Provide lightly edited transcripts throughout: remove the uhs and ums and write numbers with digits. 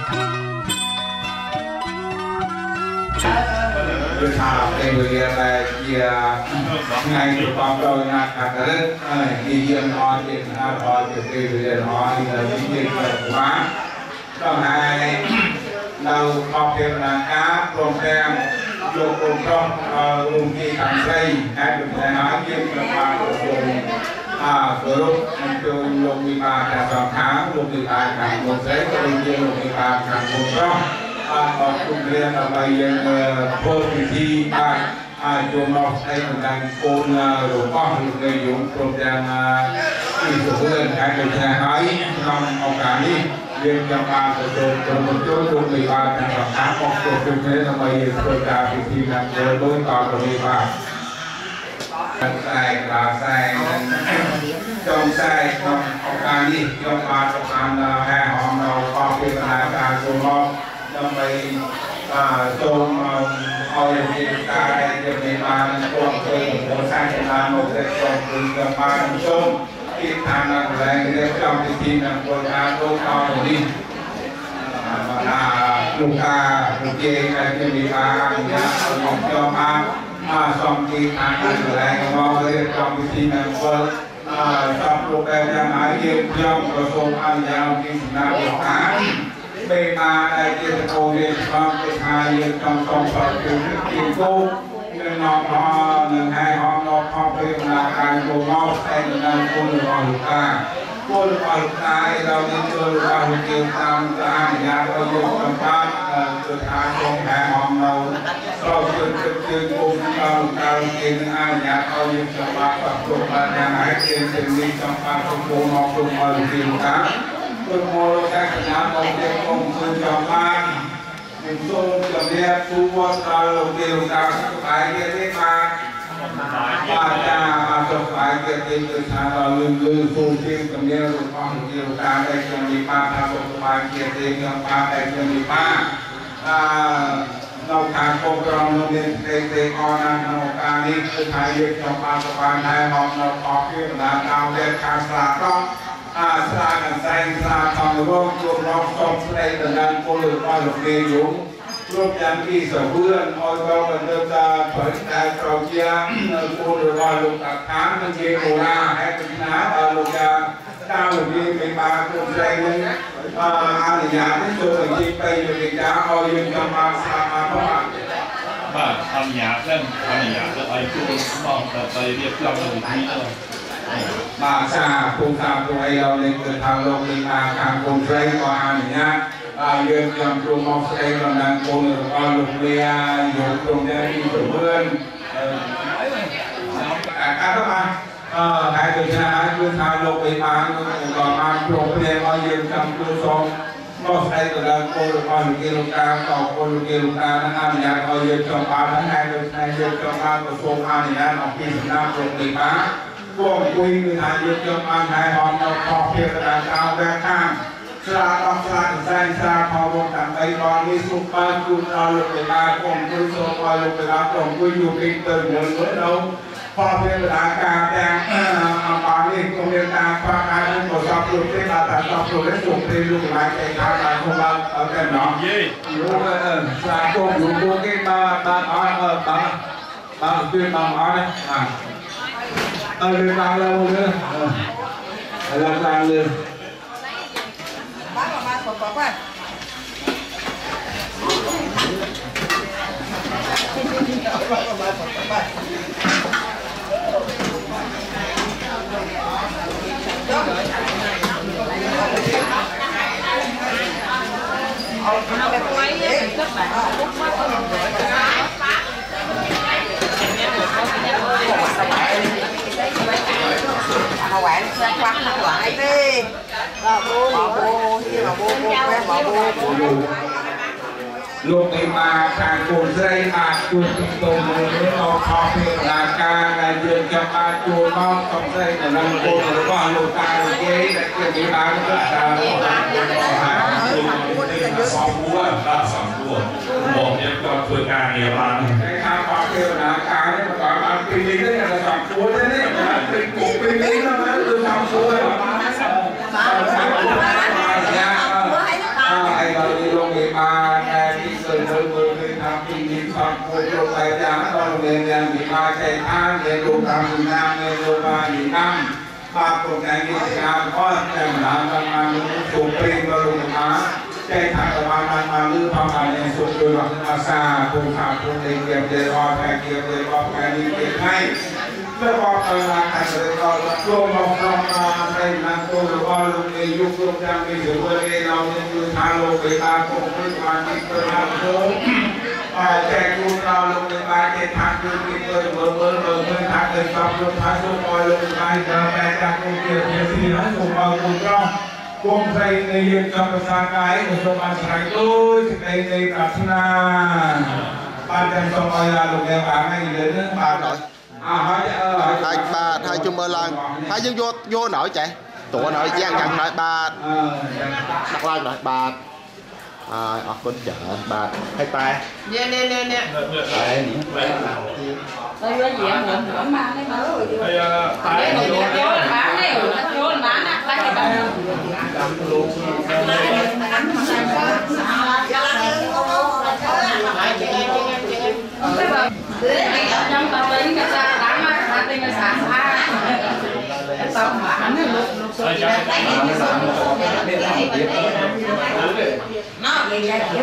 คือทางเป็นเรียนอะไรเกี่ยไงตัวความเราหนักขัดเรื่องที่เรียนออนเรียนออนจะเป็นเรียนออนเลยที่เรียนเกิดมาต้องให้เราขอบเพียงนาการโปรแกรมโยกโปรแกรมลุงที่ทำใช้ให้เป็นแต่น้อยเยี่ยมกับมาโปรแกรมสรุปมันเป็นลงมีมาแต่สองครั้งลงมีมาการโปรเซสก็เป็นเยี่ยมลงมีมาการโปรแกรมขอบคุณเรียนอะไรยังโพสต์ที่บ้านโยมเราใช้ในการโอนหลวงพ่อหลวงในยุคโปรแกรมที่สุดเรื่องการเป็นแทนให้ทำโอกาสนี้เรียนจำปาสุดโดยจุดลงมีมาแต่สองครั้งออกตัวเป็นเรื่องอะไรโปรแกรมที่นำโดยล้วนต่อตรงนี้ว่าใส่ปลาใส่จงใส่จงโอกาสนี้จงมาประทานแห่หอมเราขอเป็นการโจมตีทำไปโจมเอาอย่างนี้การจะมีมาโจมตีโดยสร้างขึ้นมาโดยโจมตีกับมาโจมที่ทางนักแรงเรียกจำที่ทีนักโบราณโลกเอาตรงนี้ลูกตาลูกเกย์อะไรจะมีมาเนี่ยเอาจอมมาสองที่ทางนักแรงเราเรียกจำที่ทีนักโบราณชอบลูกแกจะหมายเยี่ยมย่อมประสบอันยาวที่สุนัขลูกตาเป็นมาได้เกี่ยวกับเรื่องความเป็นไทยต้องต้องสอบถึงกินกู้เงินนอนพอเงินให้ห้องนอนพอเป็นราคาโกงอสแต่เงินกู้หรือว่าลูกตากู้หรือว่าลูกตาเราเงินกู้หรือว่าลูกเกี่ยวตามจะอ่านยาเราอยู่กับบ้านสุดท้ายตรงแผงห้องเราเราจึงกู้เราลูกตาเกี่ยวอ่านยาเราอยู่กับบ้านกับตัวบ้านยังหายเกี่ยวจึงมีจำปาตรงโกงอตรงมาลูกเกี่ยวตาคุณโมโลแกขนาดเราเด็กองค์คุณจอมมันเป็นโซ่จำเนียบผู้วัดเราเดียวกันสบายเกียรติมาป้าจ้ามาสบายเกียรติคือชาเราลืมฟูจิงจำเนียบรูปของเดียวกันได้จำมีป้าทำสบายเกียรติกับป้าได้จำมีป้าเราการปกครองเราเรียนเด็กๆอนันต์การนี้คือไทยเรียกจอมป้าสบายไทยหอมเราขอเพื่อนเราเอาเรียกการสละก็สร้างกันใส่สร้างทำร่วมรวมร้องสอบในแต่นั้นคนหรือว่าหลวงเดียยุงร่วมยันที่สเพื่อนออยเราเป็นเดิมจะเผยใจเราเชียร์คนหรือว่าหลวงตักท้านมันเชียร์โคราให้เป็นน้าหลวงจะเจ้าหลวงดีเป็นมาคนใจนึงอะไรอย่างที่ตัวหลวงดีไปอยู่ในจ้าเอาอยู่กับมาสามาเพราะว่าทำยาเรื่องทำยาแล้วไอ้ตัวมองแต่ไปเรียบร้อยอยู่ที่เลยมาซาภูมิธรรมตัวเราในเกิดทางโลกมีมาการคงใช้กว่าอย่างเงี้ยเรื่องจำตัวมองใช้กำลังคนหรือว่าลูกเรียอยู่ตรงนี้ที่เพื่อนการเข้ามาใครเป็นชนะคือทางโลกมีมาต่อมาโรงเรียนก็ยืนจำตัวทรงก็ใช้กำลังคนหรือว่าลูกเรียนลูกตาต่อคนลูกเรียนลูกตาทั้งอันอย่างก็ยืนจำปาทั้งในเป็นในยืนจำปากระทรวงอันอย่างออกที่สำนักโรงเรียนมาพวกคุยคือทางยุทธยมอันไทยหอมเราขอเพียงกระดาษเอาแบกข้างสลาต้องสลาแซงสลาพอวงต่างไปตอนนี้สุปาจุนเราลงไปมาคงคุยโซ่คอยลงไปรับคงคุยอยู่เป็นเติมเงินเหมือนเราพอเพียงกระดาษการแดงปานี้คงเรียนตามความการที่ตรวจสอบปลุกที่มาตัดสอบปลุกและส่งเพลงลูกหลานใจทางการของเราเอาแต่หนอรู้สลาคงอยู่ดูกินมาบ้านอ้อยบ้านขึ้นบ้านอ้อยเรื่องราวเราเลยเรื่องราวเลยบ้านออกมาสดๆว่าเอาแบบไว้ก็แบบพวกว่าคนรวยมาแหวนแซ่บฟักมาหวานดิมาโบที่มาโบแม่มาโบลูกในมาทางโกนไส้อาจูนตรงมือเราพอเพียงราการเยือนจะมาจูนนอกต้องไส้แต่ลังโกนหรือว่าลูกตาลูกเย้แต่เกี่ยวกับบ้านก็ตาสองตัวสองตัวบอกเนี่ยก็เพื่อการเนี่ยบ้านในทางพอเพียงราการเนี่ยมันก็มาปีนี้ก็อย่างสองตัวนี่เป็นกลุ่มปีนี้แล้วนะคือสองตัวไอ้เราดีลง nên bị ba chạy than để đủ tầm nam nên đủ ba bị năm ba cùng ngày đi làm có làm mà chụp phim vào lùng má chạy thẳng mà lưu phong mà nên chụp từ lòng mà xa cùng phạm cùng đi kiếm để ho phải kiếm để có cái đi kiếm ngayแล้วก็กำลังการเดินต่อช่วงมองลงมาเป็นนักตัวก็ลงในยุคลงจังมีถึงวันนี้เราเนี่ยอยู่ทางโลกไปตามกลุ่มพื้นบ้านที่เกิดทางโค้งแจกลูกเราลงในบ้านเจ็ดทางคือมีเปิดเบอร์ทางเดินต่อลงทางสุขอยลงไปเจอแปลจากกรุงเทพเสียนะสุขเอาคุณก็กรมไทยในยืนจำภาษากายกระทรวงการคลังด้วยในปรารถนาบ้านจันทร์สองอยาลงในบ้านให้เดินเรื่องบ้านหน่อย hai ba hai chung mơ lan hai dương vô nổi chạy tụi nổi gian nhận nổi ba đặt lan nổi ba con chợ ba hai tay nè đây là gì em muốn bán mà đấy mà đây là vô bán này vô bán à đây là bán trong tàu tính cái sao đáng mà tính cái sáng ha tàu bán nó vậy là kiểu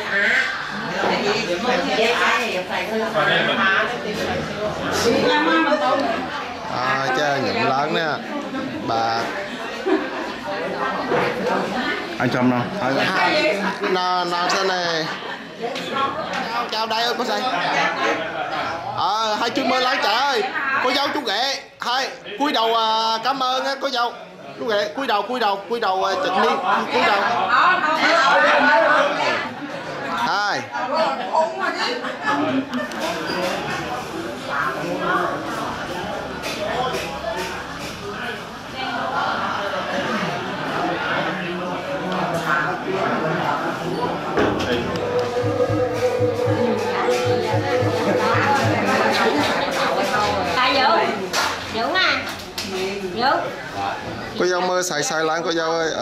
chơi những lớn nè bà anh chồng nào nào sao này chào đây ơi có sao hai chú mơ lớn trời ơi cô dâu chú ghệ hai cúi đầu cảm ơn á cô dâu chú ghệ cúi đầu chỉnh đi cúi đầu hai Dũng à Dũng cô dâu mơ xài láng cô dâu ơi